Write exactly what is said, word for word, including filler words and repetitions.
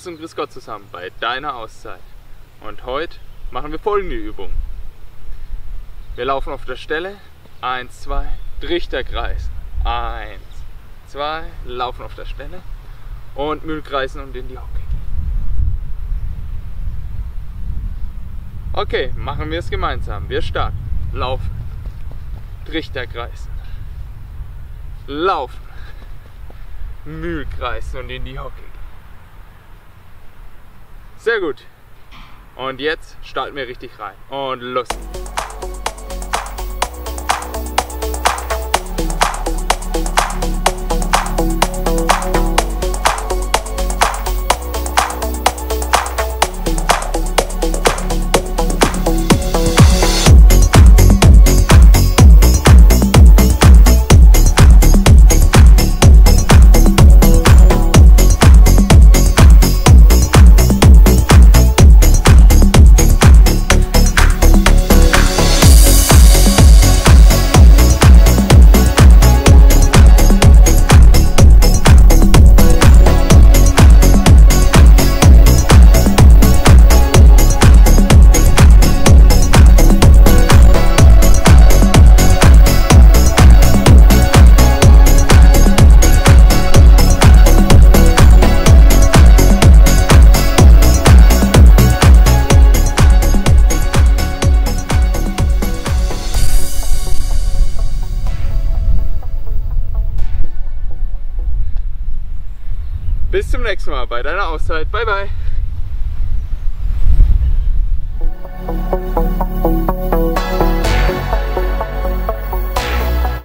Servus und Grüß Gott zusammen bei deiner Auszeit. Und heute machen wir folgende Übung. Wir laufen auf der Stelle, eins, zwei, Trichterkreis, eins, zwei, laufen auf der Stelle und Mühlkreisen und in die Hocke. Okay, machen wir es gemeinsam. Wir starten. Laufen, Trichterkreisen, laufen, Mühlkreisen und in die Hocke. Sehr gut. Und jetzt starten wir richtig rein. Und los. Bis zum nächsten Mal bei deiner Auszeit. Bye bye.